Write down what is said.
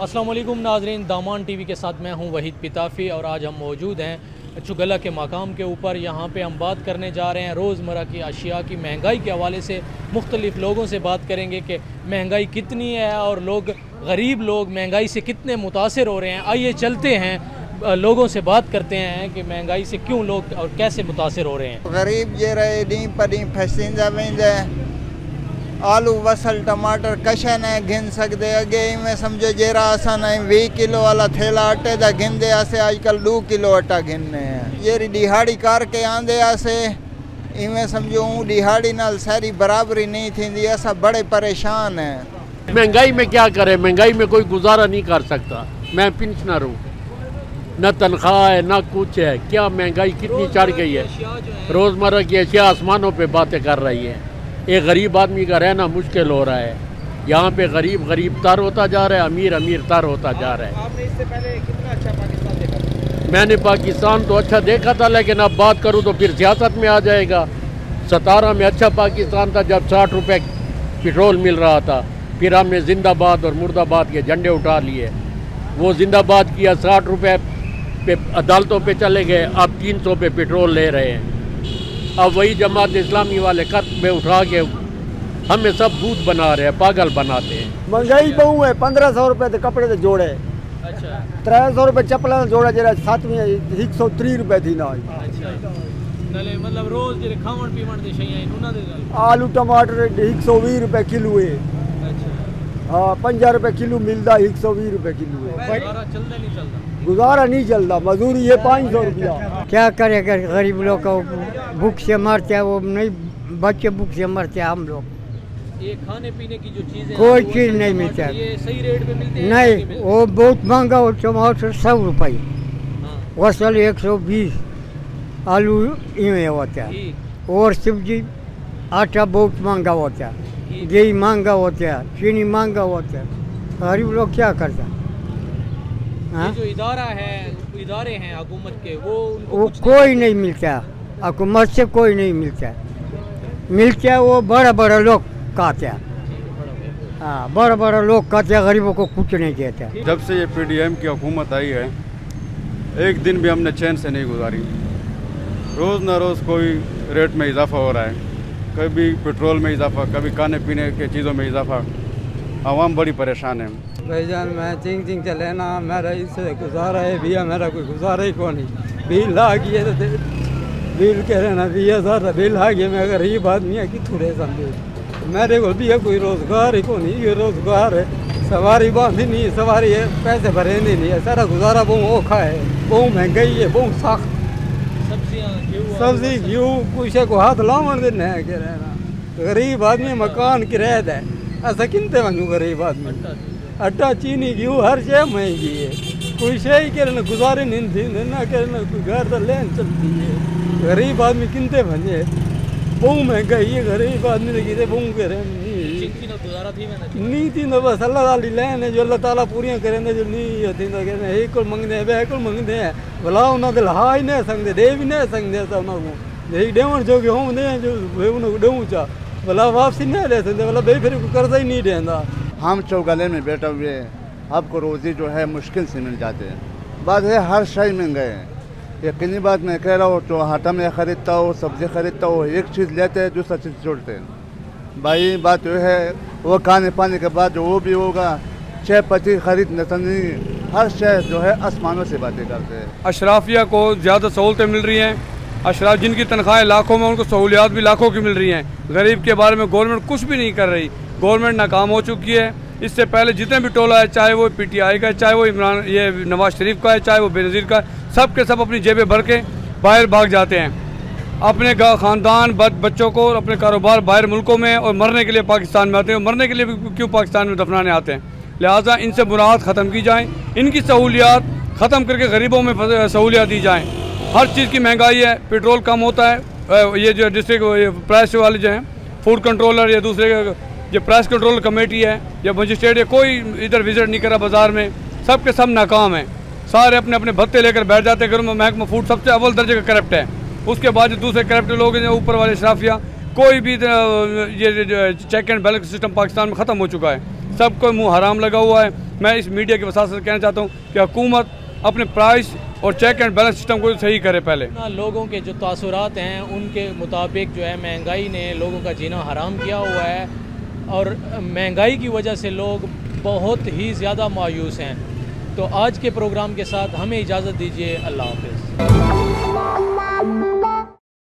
अस्सलाम वालेकुम नाज़रीन, दामान टीवी के साथ मैं हूं वहीद पिताफ़ी और आज हम मौजूद हैं चुगला के मकाम के ऊपर। यहाँ पे हम बात करने जा रहे हैं रोज़मर्रा की अशिया की महंगाई के हवाले से। मुख्तलिफ़ लोगों से बात करेंगे कि महंगाई कितनी है और लोग गरीब लोग महंगाई से कितने मुतासर हो रहे हैं। आइए चलते हैं, लोगों से बात करते हैं कि महंगाई से क्यों लोग और कैसे मुतासर हो रहे हैं। गरीब जे रहे डी पी फसींदा वेंदे आलू वसल टमाटर कशा न घिन सकते अगे इवें समझो जरा असा 20 किलो वाला थैला आटे का घिनते आसे अजकल 2 किलो आटा घिनने जेरी दिहाड़ी करके आंदे आसे इवें समझो दिहाड़ी नाल सारी बराबरी नहीं थी। असा बड़े परेशान हैं। महंगाई में क्या करे, महंगाई में कोई गुजारा नहीं कर सकता। मैं पेंशनर हूँ, न तनख्वाह है न कुछ है। क्या महंगाई कितनी चढ़ गई है। रोज़मर्रा की अशिया आसमानों पे बातें कर रही है। एक गरीब आदमी का रहना मुश्किल हो रहा है। यहाँ पे गरीब गरीब तर होता जा रहा है, अमीर अमीर तर होता जा रहा है। आपने इससे पहले कितना अच्छा पाकिस्तान देखा? मैंने पाकिस्तान तो अच्छा देखा था, लेकिन अब बात करूँ तो फिर सियासत में आ जाएगा। 17 में अच्छा पाकिस्तान था जब 60 रुपये पेट्रोल मिल रहा था। फिर हमने जिंदाबाद और मुर्दाबाद के झंडे उठा लिए। वो जिंदाबाद किया, 60 रुपये पे अदालतों पे चले गए, अब 300 पे पेट्रोल ले रहे हैं। अब वही जमात इस्लामी वाले कद में उठा के हमें सब भूत बना रहे हैं, पागल बनाते हैं। महंगाई बहु है। 1500 रुपये के कपड़े तो जोड़े, अच्छा 300 रुपये चप्पल जोड़ा जरा 730 रुपये थी ना। अच्छा मतलब रोज जे खावण पीवण दी शैयां उन्हां दे आलू टमाटर 120 रुपये किलो है। अच्छा हाँ 50 रुपये किलो मिलता, 120 रुपये किलो है। चलता नहीं चलता, गुजारा नहीं चलता। मजदूरी है 500 रुपया। क्या करेगा गरीब लोग का, भूख से मरते हैं। वो नहीं, बच्चे भूख से मरते हैं। हम लोग ये खाने पीने की जो चीजें कोई चीज़ नहीं मिलती है। ये सही रेट पे मिलती है? नहीं, वो बहुत महंगा हो। टमाटर 100 रुपये, वसल 120, आलू इवें होता है। और सब्जी आटा बहुत महंगा होता है, घी महंगा होता है, चीनी महंगा होता है। गरीब लोग क्या करता है? ये जो इदारे हैं हुकूमत के, वो कोई नहीं मिलता। हुकूमत से कोई नहीं मिलता। मिलता वो बड़ा बड़ा लोग कहते हैं। हाँ बड़ा बड़ा लोग कहते हैं, गरीबों को कुछ नहीं कहते। जब से ये PDM की हुकूमत आई है, एक दिन भी हमने चैन से नहीं गुजारी। रोज़ न रोज़ कोई रेट में इजाफा हो रहा है। कभी पेट्रोल में इजाफा, कभी खाने पीने के चीज़ों में इजाफा। आवाम बड़ी परेशान है। भाईजान मैं चिंग चले ना, मेरा इससे गुजारा है भैया, मेरा कोई गुजारा ही कौन नहीं। बिल आ गया तो बिल कह रहे ना 20,000 बिल आ गया। मैं गरीब आदमी है, कितों रह समझे। मेरे को भी कोई रोजगार ही कौन। ये रोजगार है, सवारी बांधी नहीं, सवारी है पैसे भरे नहीं है। सारा गुजारा बहुत औखा है, बहुत महंगाई है, बहुत सख्त। सब्जी घी कुछ को हाथ लावन देना है कह रहे ना। गरीब आदमी मकान किराया है, ऐसा किनते वजू गरीब आदमी। आटा चीनी घी हर शे महंगी है। कोई शे ही कह गुजारे नहीं थी ना, कह कोई घर तो लेन चलती है। गरीब आदमी किनते भंजे, बहु महंगाई है। गरीब आदमी ने किते बहु कह रहे नहीं थी ना। बस अल्लाह ताली लैन है, जो अल्लाह ताला पूरियां करें। जो नहीं होती तो कहते एक को मंगते हैं, बे को मंगते हैं। भला उन्होंने दिल हा ही नहीं सकते, दे भी नहीं सकते। तो उन्होंने यही डेवन जो कि हम दे जो उन्होंने डेऊ चा भला वापसी नहीं ले सकते। भला बे फिर कर्जा ही नहीं देता। हम चौगले में बैठे हुए आपको रोज़ी जो है मुश्किल से मिल जाते हैं। बात है हर शय में गए। यकीनी बात मैं कह रहा हूँ, तो आटा में ख़रीदता हो, सब्ज़ी ख़रीदता हो, एक चीज़ लेते हैं दूसरा चीज़ छोड़ते हैं। भाई बात जो है वो खाने पाने के बाद जो वो भी होगा, चाय पत्ती खरीदने तो नहीं, हर शय जो है आसमानों से बातें करते हैं। अशराफिया को ज़्यादा सहूलतें मिल रही हैं। अशराफ जिनकी तनख्वाहें लाखों में, उनको सहूलियात भी लाखों की मिल रही हैं। गरीब के बारे में गवर्नमेंट कुछ भी नहीं कर रही। गवर्नमेंट नाकाम हो चुकी है। इससे पहले जितने भी टोला है, चाहे वो PTI का है, चाहे वो ये नवाज शरीफ का है, चाहे वो बेनज़ीर का, सब के सब अपनी जेबें भर के बाहर भाग जाते हैं। अपने ख़ानदान बच्चों को, अपने कारोबार बाहर मुल्कों में और मरने के लिए पाकिस्तान में आते हैं। मरने के लिए भी क्यों पाकिस्तान में दफनाने आते हैं। लिहाजा इनसे मुराद ख़त्म की जाए, इनकी सहूलियात ख़त्म करके गरीबों में सहूलियात दी जाएँ। हर चीज़ की महंगाई है, पेट्रोल कम होता है। ये जो डिस्ट्रिक्ट प्राइस वाले जो हैं, फूड कंट्रोलर या दूसरे जो प्राइस कंट्रोल कमेटी है या मजिस्ट्रेट है, कोई इधर विजिट नहीं करा बाज़ार में। सब के सब नाकाम हैं। सारे अपने अपने भत्ते लेकर बैठ जाते हैं। घरों में महकमा फूड सबसे अव्वल दर्जे का करप्ट है। उसके बाद जो दूसरे करप्ट लोग हैं, ऊपर वाले शराफिया, कोई भी ये check and balance system Pakistan में ख़त्म हो चुका है। सबको मुँह हराम लगा हुआ है। मैं इस मीडिया के वसात से कहना चाहता हूँ कि हुकूमत अपने प्राइस और चेक एंड बैलेंस सिस्टम को सही करे पहले। लोगों के जो तासुरात हैं उनके मुताबिक जो है महंगाई ने लोगों का जीना हराम किया हुआ है और महंगाई की वजह से लोग बहुत ही ज़्यादा मायूस हैं। तो आज के प्रोग्राम के साथ हमें इजाज़त दीजिए। अल्लाह हाफ़िज़।